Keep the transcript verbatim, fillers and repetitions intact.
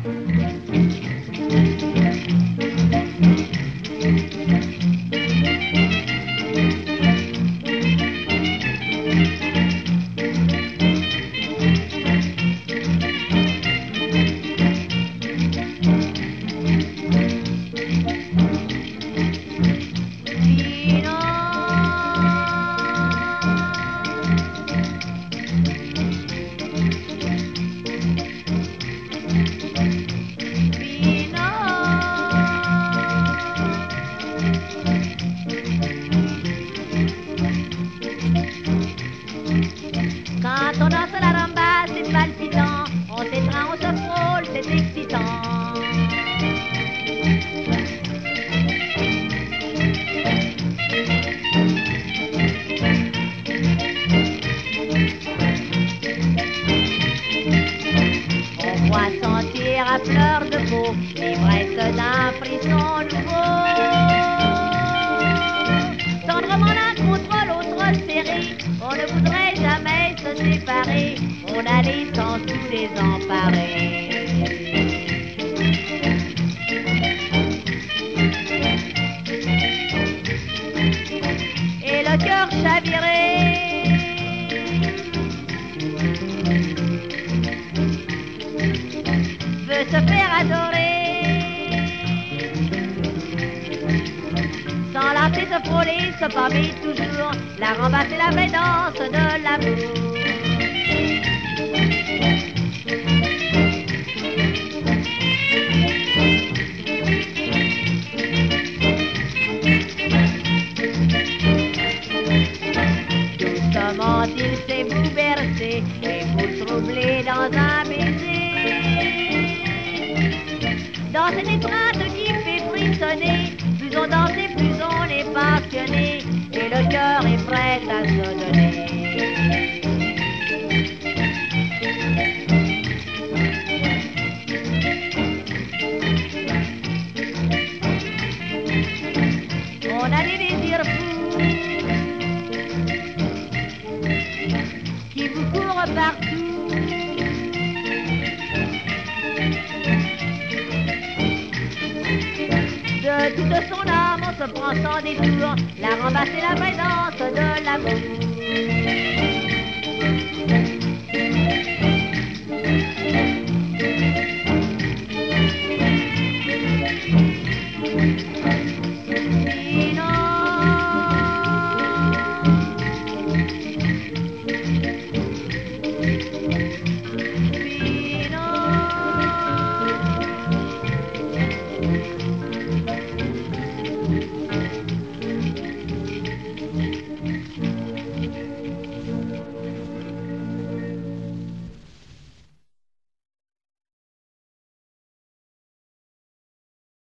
Quand on danse la rumba, c'est palpitant. On s'étreint, on se frôle, c'est excitant. On voit sentir à fleur de peau l'ivresse d'un frisson nouveau. Tendrement l'un contre l'autre serré, on ne voudrait jamais se séparer, on allait sans tout désemparer. Et le cœur chaviré veut se faire adorer, s'enlacer, se frôler, se pâmer toujours, la rumba c'est la vraie danse de l'amour. Doucement il sait vous bercer et vous troubler dans un baiser. Dans cette étreinte qui fait frissonner, plus on danse et plus on est passionné, et le cœur est prêt à se donner. On a des désirs fous qui vous courent partout. De toute son âme, on se prend sans détour, la rumba c'est la vraie danse de l'amour.